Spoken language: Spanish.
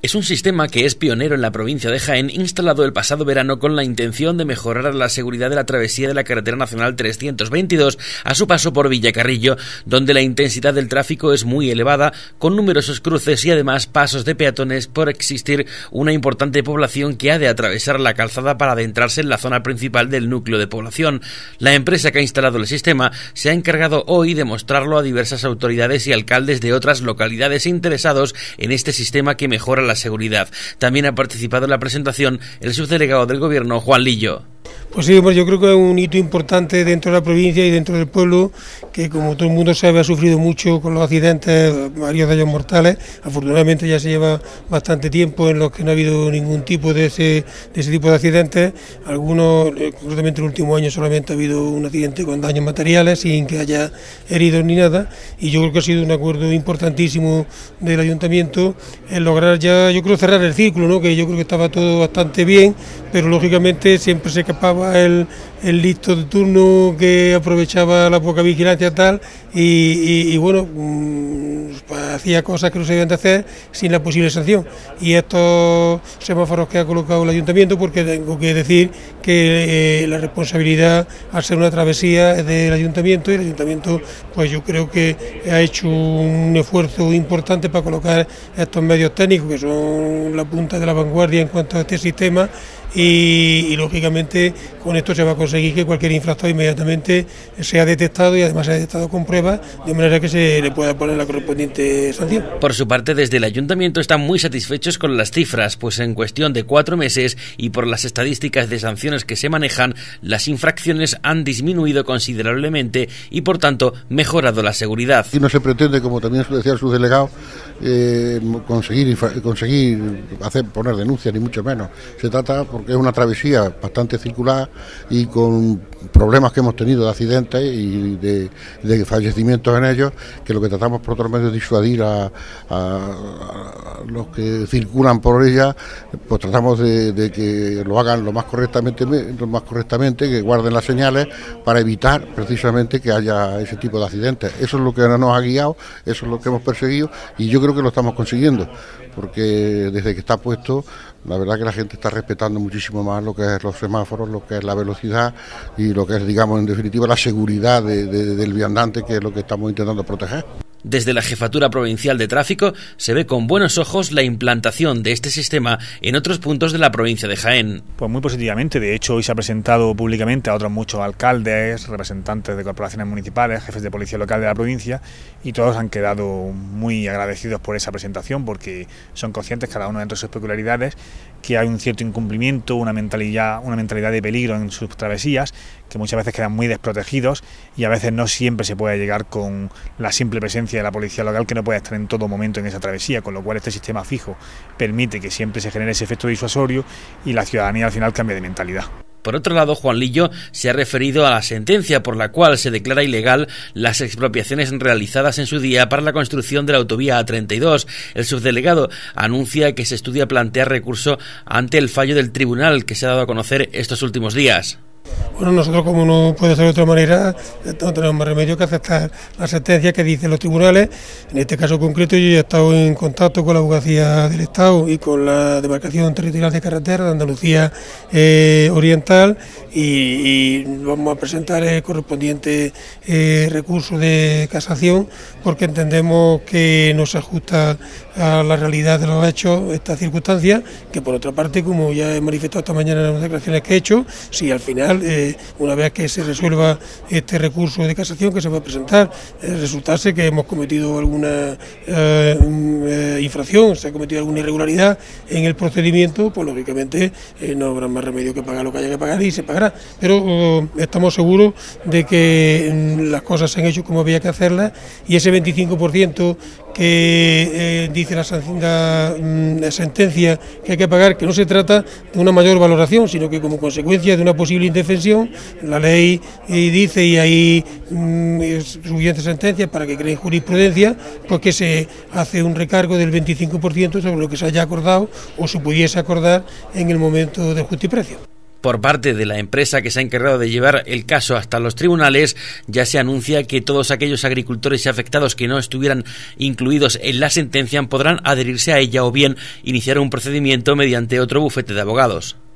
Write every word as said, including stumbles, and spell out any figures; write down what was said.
Es un sistema que es pionero en la provincia de Jaén, instalado el pasado verano con la intención de mejorar la seguridad de la travesía de la carretera nacional trescientos veintidós a su paso por Villacarrillo, donde la intensidad del tráfico es muy elevada, con numerosos cruces y además pasos de peatones por existir una importante población que ha de atravesar la calzada para adentrarse en la zona principal del núcleo de población. La empresa que ha instalado el sistema se ha encargado hoy de mostrarlo a diversas autoridades y alcaldes de otras localidades interesados en este sistema que mejora la seguridad. También ha participado en la presentación el subdelegado del Gobierno, Juan Lillo. Pues sí, pues yo creo que es un hito importante dentro de la provincia y dentro del pueblo, que como todo el mundo sabe ha sufrido mucho con los accidentes, varios de ellos mortales. Afortunadamente ya se lleva bastante tiempo en los que no ha habido ningún tipo de ese, de ese tipo de accidentes. Algunos, concretamente en el último año solamente ha habido un accidente con daños materiales sin que haya heridos ni nada, y yo creo que ha sido un acuerdo importantísimo del ayuntamiento en lograr ya, yo creo, cerrar el círculo, ¿no? Que yo creo que estaba todo bastante bien, pero lógicamente siempre se escapaba el, el listo de turno que aprovechaba la poca vigilancia tal y, y, y bueno, mmm, pues hacía cosas que no se debían de hacer sin la posible sanción. Y estos semáforos que ha colocado el ayuntamiento, porque tengo que decir que eh, la responsabilidad al ser una travesía es del ayuntamiento, y el ayuntamiento pues yo creo que ha hecho un esfuerzo importante para colocar estos medios técnicos que son la punta de la vanguardia en cuanto a este sistema. Y, y lógicamente con esto se va a conseguir que cualquier infractor inmediatamente sea detectado y además sea detectado con pruebas, de manera que se le pueda poner la correspondiente sanción. Por su parte, desde el ayuntamiento están muy satisfechos con las cifras, pues en cuestión de cuatro meses y por las estadísticas de sanciones que se manejan, las infracciones han disminuido considerablemente y por tanto mejorado la seguridad. Aquí no se pretende, como también decía el subdelegado, eh, conseguir, conseguir hacer poner denuncias, ni mucho menos. Se trata porque es una travesía bastante circular y con problemas que hemos tenido de accidentes y de, de fallecimientos en ellos, que lo que tratamos por otro medio es disuadir a, a, a los que circulan por ella, pues tratamos de, de que lo hagan lo más correctamente, lo más correctamente, que guarden las señales para evitar precisamente que haya ese tipo de accidentes. Eso es lo que nos ha guiado, eso es lo que hemos perseguido y yo creo que lo estamos consiguiendo, porque desde que está puesto, la verdad que la gente está respetando muchísimo más lo que es los semáforos, lo que es la velocidad y lo que es, digamos, en definitiva, la seguridad de, de, del viandante, que es lo que estamos intentando proteger. Desde la Jefatura Provincial de Tráfico se ve con buenos ojos la implantación de este sistema en otros puntos de la provincia de Jaén. Pues muy positivamente, de hecho hoy se ha presentado públicamente a otros muchos alcaldes, representantes de corporaciones municipales, jefes de policía local de la provincia, y todos han quedado muy agradecidos por esa presentación, porque son conscientes, cada uno dentro de sus peculiaridades, que hay un cierto incumplimiento, una mentalidad, una mentalidad de peligro en sus travesías, que muchas veces quedan muy desprotegidos y a veces no siempre se puede llegar con la simple presencia de la policía local, que no puede estar en todo momento en esa travesía, con lo cual este sistema fijo permite que siempre se genere ese efecto disuasorio y la ciudadanía al final cambia de mentalidad. Por otro lado, Juan Lillo se ha referido a la sentencia por la cual se declara ilegal las expropiaciones realizadas en su día para la construcción de la autovía A treinta y dos. El subdelegado anuncia que se estudia plantear recurso ante el fallo del tribunal que se ha dado a conocer estos últimos días. Bueno, nosotros, como no puede ser de otra manera, no tenemos más remedio que aceptar la sentencia que dicen los tribunales. En este caso concreto yo ya he estado en contacto con la Abogacía del Estado y con la Demarcación Territorial de Carretera de Andalucía eh, Oriental y, y vamos a presentar el correspondiente eh, recurso de casación, porque entendemos que no se ajusta a la realidad de los hechos esta circunstancia, que por otra parte, como ya he manifestado esta mañana en las declaraciones que he hecho, si al final Eh, una vez que se resuelva este recurso de casación que se va a presentar, eh, resultase que hemos cometido alguna eh, eh, infracción, se ha cometido alguna irregularidad en el procedimiento, pues lógicamente eh, no habrá más remedio que pagar lo que haya que pagar y se pagará. Pero eh, estamos seguros de que eh, las cosas se han hecho como había que hacerlas, y ese veinticinco por ciento que eh, dice la, la, la sentencia que hay que pagar, que no se trata de una mayor valoración, sino que como consecuencia de una posible indefensión, la ley eh, dice, y hay mm, suficientes sentencias para que creen jurisprudencia, pues que se hace un recargo del veinticinco por ciento sobre lo que se haya acordado o se pudiese acordar en el momento del justiprecio. Por parte de la empresa que se ha encargado de llevar el caso hasta los tribunales, ya se anuncia que todos aquellos agricultores y afectados que no estuvieran incluidos en la sentencia podrán adherirse a ella o bien iniciar un procedimiento mediante otro bufete de abogados.